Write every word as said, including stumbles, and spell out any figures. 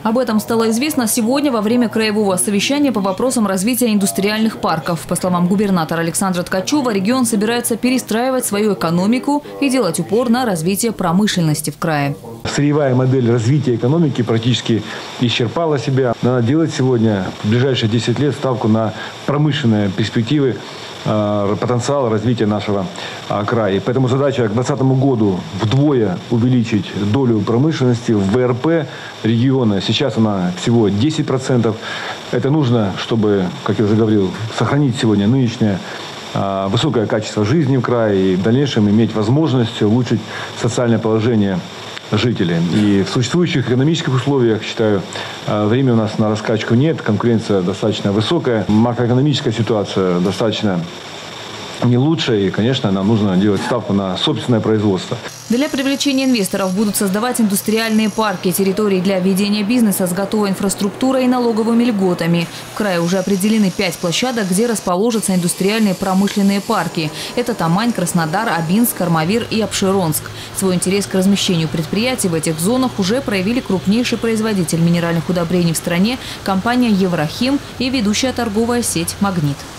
Об этом стало известно сегодня во время краевого совещания по вопросам развития индустриальных парков. По словам губернатора Александра Ткачева, регион собирается перестраивать свою экономику и делать упор на развитие промышленности в крае. Сырьевая модель развития экономики практически исчерпала себя. Надо делать сегодня в ближайшие десять лет ставку на промышленные перспективы, потенциал развития нашего края. Поэтому задача к двадцатому году вдвое увеличить долю промышленности в вэ эр пэ региона. Сейчас она всего десять процентов. Это нужно, чтобы, как я уже говорил, сохранить сегодня нынешнее высокое качество жизни в крае и в дальнейшем иметь возможность улучшить социальное положение жителей. И в существующих экономических условиях, считаю, времени у нас на раскачку нет, конкуренция достаточно высокая, макроэкономическая ситуация достаточно не лучшая, и, конечно, нам нужно делать ставку на собственное производство. Для привлечения инвесторов будут создавать индустриальные парки, территории для ведения бизнеса с готовой инфраструктурой и налоговыми льготами. В крае уже определены пять площадок, где расположатся индустриальные промышленные парки. Это Тамань, Краснодар, Абинск, Армавир и Апшеронск. Свой интерес к размещению предприятий в этих зонах уже проявили крупнейший производитель минеральных удобрений в стране, компания «Еврохим» и ведущая торговая сеть «Магнит».